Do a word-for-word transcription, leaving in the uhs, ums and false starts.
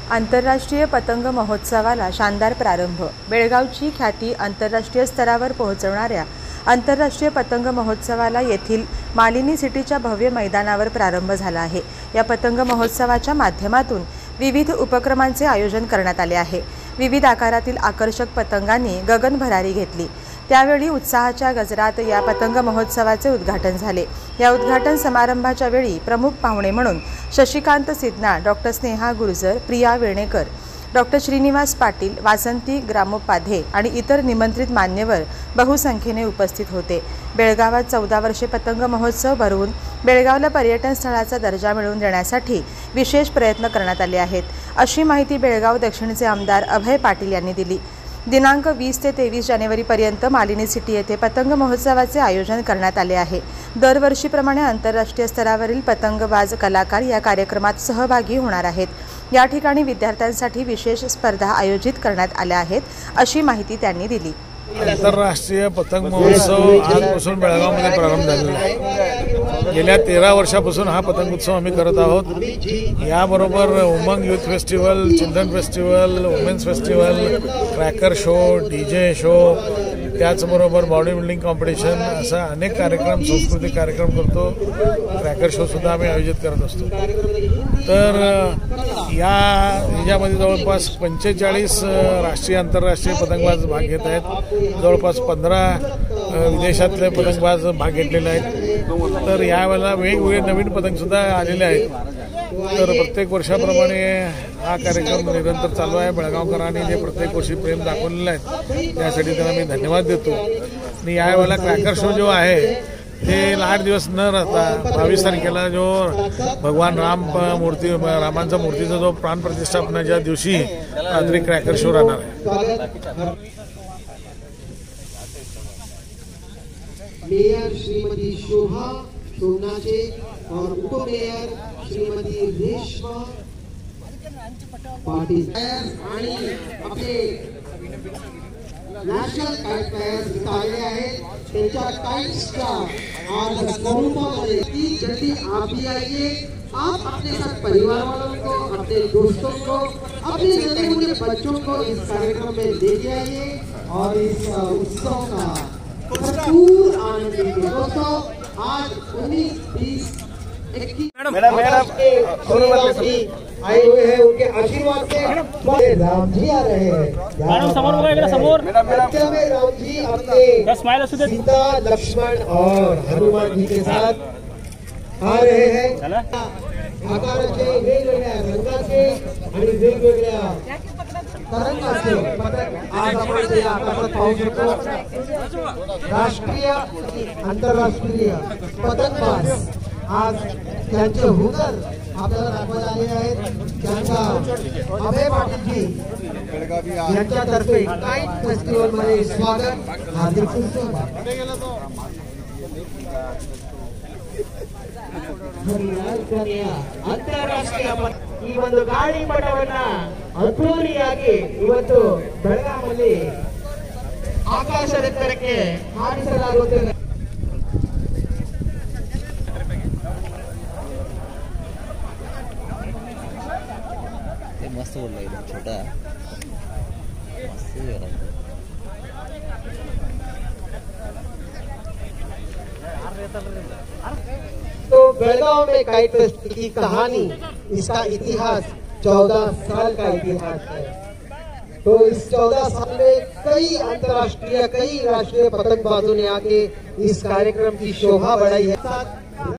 आंतरराष्ट्रीय पतंग महोत्सवाला शानदार प्रारंभ। बेळगावची ख्याती आंतरराष्ट्रीय स्तरावर पोहोचवणाऱ्या आंतरराष्ट्रीय पतंग महोत्सवाला येथील मालिनी सिटीच्या भव्य मैदानावर प्रारंभ झाला आहे। या पतंग महोत्सवाच्या माध्यमातून विविध उपक्रमांचे आयोजन करण्यात आले आहे। विविध आकारातील आकर्षक पतंगांनी गगन भरारी घेतली। त्यावेळी उत्साहाच्या गजरात या पतंग महोत्सवाचे उद्घाटन झाले। या उद्घाटन समारंभाच्या वेळी प्रमुख पाहुणे म्हणून शशिकांत सिद्धना, डॉक्टर स्नेहा गुर्जर, प्रिया वेणेकर, डॉक्टर श्रीनिवास पाटील, वासंती ग्रामोपाध्ये आणि इतर निमंत्रित मान्यवर बहुसंख्येने उपस्थित होते। बेळगावात चौदा वर्षे पतंग महोत्सव भरवून बेळगावला पर्यटन स्थळाचा दर्जा मिळवून देण्यासाठी विशेष प्रयत्न करण्यात आले आहेत, अशी माहिती बेळगाव दक्षिणचे आमदार अभय पाटील यांनी दिली। दिनांक वीस ते तेवीस जानेवारीपर्यंत मालिनी सिटी येथे पतंग महोत्सवाचे आयोजन करण्यात आले आहे। दरवर्षीप्रमाणे आंतरराष्ट्रीय स्तरावरील पतंगबाज कलाकार या कार्यक्रमात सहभागी होणार आहेत। या ठिकाणी विद्यार्थ्यांसाठी विशेष स्पर्धा आयोजित करण्यात आल्या आहेत, अशी माहिती त्यांनी दिली। आंतरराष्ट्रीय पतंग महोत्सव आजपासून बेळगावमध्ये प्रारंभ झालेला आहे। गेल्या तेरा वर्षापासून हा पतंग उत्सव आम्ही करत आहोत। याबरोबर Umang youth festival, children festival, women's festival, cracker show, DJ show, त्याचबरोबर बॉडी बिल्डिंग कॉम्पिटिशन, असा अनेक कार्यक्रम, सांस्कृतिक कार्यक्रम करतो। क्रॅकर शो सुद्धा आम्ही आयोजित करत असतो। तर या ह्याच्यामध्ये जवळपास पंचेचाळीस राष्ट्रीय आंतरराष्ट्रीय पतंगबाज भाग घेत आहेत। जवळपास पंधरा विदेशातले पतंगबाज भाग घेतलेले आहेत। तर यावेळेला वेगवेगळे नवीन पतंगसुद्धा आलेले आहेत। तर प्रत्येक वर्षाप्रमाणे हा कार्यक्रम निरंतर चालू आहे। बेळगावकरांनी जे प्रत्येक वर्षी प्रेम दाखवलेलं आहे त्यासाठी त्यांना मी धन्यवाद देतो। आणि यावेळेला क्रॅकर शो जो आहे ते आठ दिवस न राहता बावीस तारखेला जो भगवान राम मूर्ती रामांचा मूर्तीचा जो प्राण प्रतिष्ठापनाच्या दिवशी रात्री क्रॅकर शो राहणार आहे। मेयर श्रीमती शोभा सोमनाचे और उपमेयर श्रीमती रेशमा पाटिल आणि आपले नॅशनल काइट प्लेयर्स इथे आले आहेत। त्यांच्या काइट्सच्या आज स्वरूपामध्ये की जल्दी आप भी आइए, आप अपने साथ परिवार वालों को, अपने दोस्तों को, अपने नन्हे मुन्ने बच्चों को इस कार्यक्रम में लेके आइए और इस उत्सव का भरपूर आनंद लीजिए। दोस्तों, आज उन्नीस, बीस, इक्कीस आए हुए हैं, उनके आशीर्वाद से राम जी आ रहे हैं। मैडम समोर बघा, समोर में राम जी अपने सीता, लक्ष्मण और हनुमान जी के साथ आ रहे हैं। आकाराचे, वेगवेगळ्या रंगाचे आणि वेगवेगळ्या तरंगाचे पतंग आज आपण या आकाशात पाहू शकतो। राष्ट्रीय आंतरराष्ट्रीय पतंगबाज आज त्यांचे हुनर आपल्याला दाखवत आले आहेत। त्यांचा अभय पाटीलजी यांच्यातर्फे काइट फेस्टिवल मध्ये स्वागत, हार्दिक शुभेच्छा। ಅಂತಾರಾಷ್ಟ್ರೀಯ ಈ ಒಂದು ಗಾಳಿಪಟವನ್ನ ಅದ್ಧೂರಿಯಾಗಿ ಇವತ್ತು ಬೆಳಗಾವಿಯಲ್ಲಿ ಆಕಾಶದೆತ್ತರಕ್ಕೆ ಹಾರಿಸಲಾಗುತ್ತದೆ। मस्त बोलला एकदम छोटा मस्त तो बेळगाव में काइट फेस्ट की कहानी, इसका इतिहास चौदह साल का इतिहास है। तो इस चौदह साल में कई अंतर्राष्ट्रीय, कई राष्ट्रीय पतंगबाजों ने आके इस कार्यक्रम की शोभा बढ़ाई है।